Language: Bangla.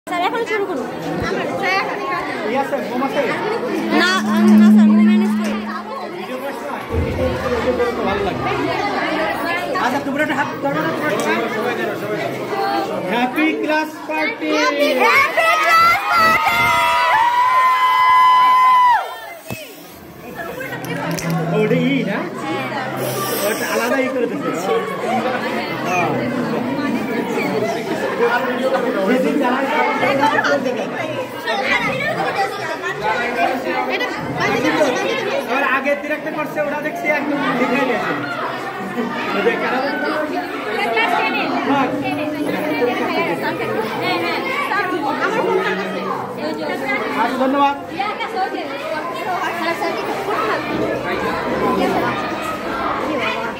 স্যার এখন শুরু করুন। ইয়া স্যার ঘুম আছে না না স্যার ম্যানেজ করুন। ভিডিও করতে ভালো লাগে। আচ্ছা তোমরা একটা হাত ধরো না, তোমরা সবাই ধরো, সবাই happy class party, happy class party. ওটা ই না, ওটা আলাদাই করে দিচ্ছে। আগের ডিরেক্টর করছে ওরা দেখছি একদম লিখে গেছে। ধন্যবাদ।